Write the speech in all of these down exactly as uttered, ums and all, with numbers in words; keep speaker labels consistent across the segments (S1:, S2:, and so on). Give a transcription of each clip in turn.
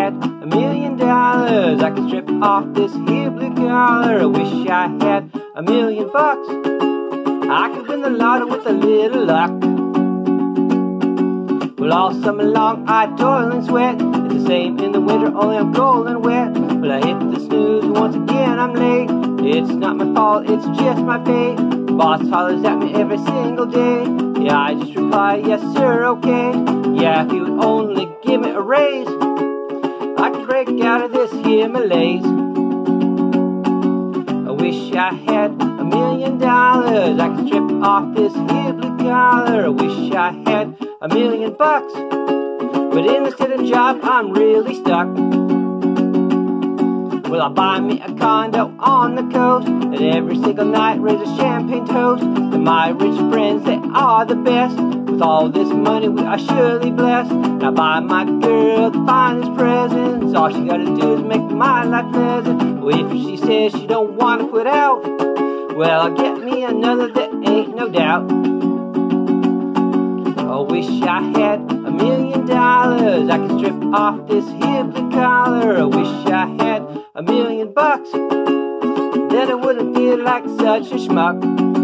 S1: had a million dollars, I could strip off this here blue collar. I wish I had a million bucks, I could win the lotto with a little luck. Well, all summer long I toil and sweat, it's the same in the winter, only I'm cold and wet. But I hit the snooze, once again I'm late. It's not my fault, it's just my fate. The boss hollers at me every single day. Yeah, I just reply, yes sir, okay. Yeah, if you would only give me a raise, I could break out of this here malaise. I wish I had a million dollars, I could strip off this here blue collar. I wish I had a million bucks, but in this hidden job I'm really stuck. Well, I'll buy me a condo on the coast, and every single night raise a champagne toast to my rich friends, they are the best. With all this money we are surely blessed. And I'll buy my girl the finest presents, all she gotta do is make my life pleasant. Well, if she says she don't wanna quit out, well, I'll get me another, that ain't no doubt. I wish I had a million dollars, I could strip off this here blue collar. I wish I had a million bucks, then I wouldn't feel like such a schmuck.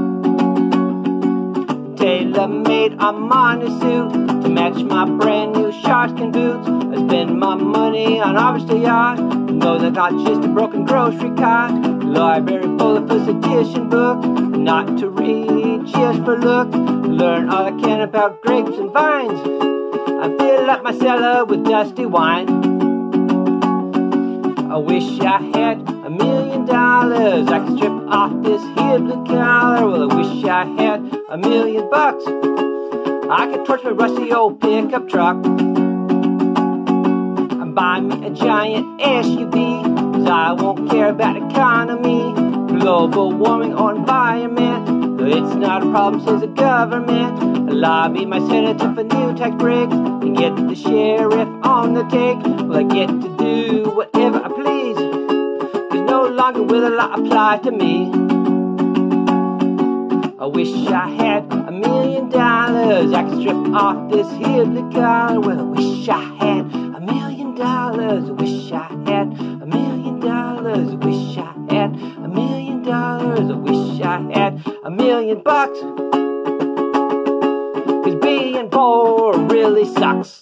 S1: Tailor-made Armani suit to match my brand new sharkskin boots. I spend my money on Harvester yacht, no, they're not just a broken grocery cart. Library full of first edition books, not to read just for look. Learn all I can about grapes and vines, I fill up my cellar with dusty wine. I wish I had a million dollars, I could strip off this here blue collar. Well, I wish I had a million bucks, I could torch my rusty old pickup truck. I'm buying me a giant S U V, cause I won't care about economy, global warming or environment. No, it's not a problem, says the government. I lobby my senator for new tax breaks and get the sheriff on the take. Well, I get to do whatever I please, cause no longer will the law apply to me. I wish I had a million dollars, I could strip off this here blue collar. Well, I wish I had a million dollars, I wish I had a million dollars, I wish I had a million dollars, I wish I had a million bucks, cause being poor really sucks.